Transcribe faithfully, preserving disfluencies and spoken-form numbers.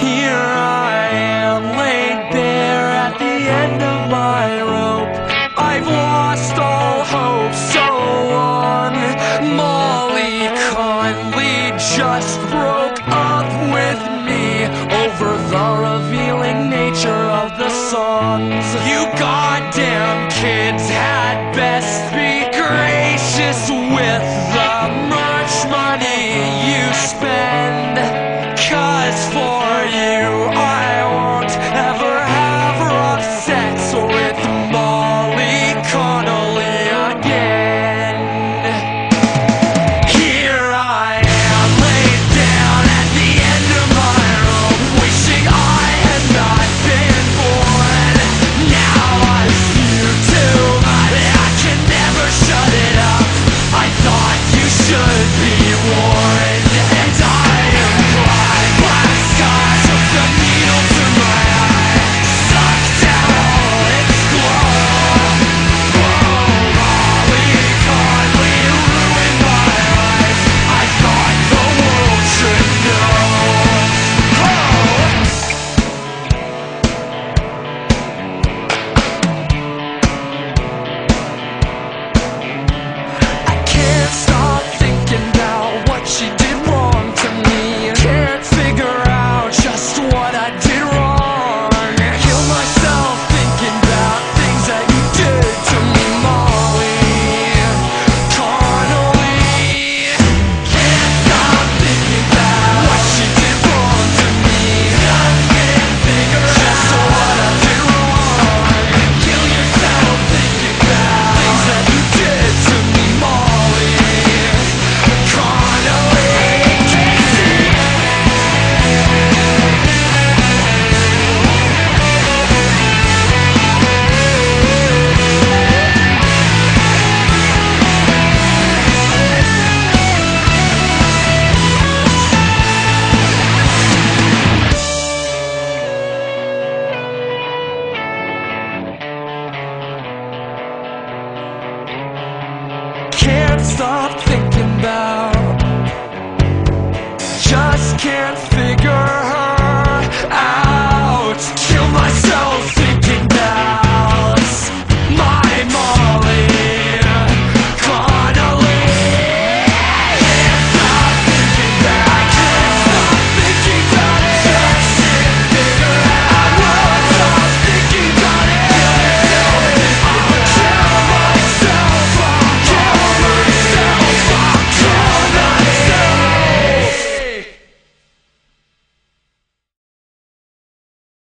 Here I am, laid bare at the end of my rope. I've lost all hope, so long. Molly Conley just broke up with me over the revealing nature of the songs. You goddamn kids had best be gracious with the much money you spend, 'cause for you I won't ever have rough sex with Molly Connolly again. Here I am, laid down at the end of my rope, wishing I had not been born. Now I feel too much, I can never shut it up. I thought you should be warned.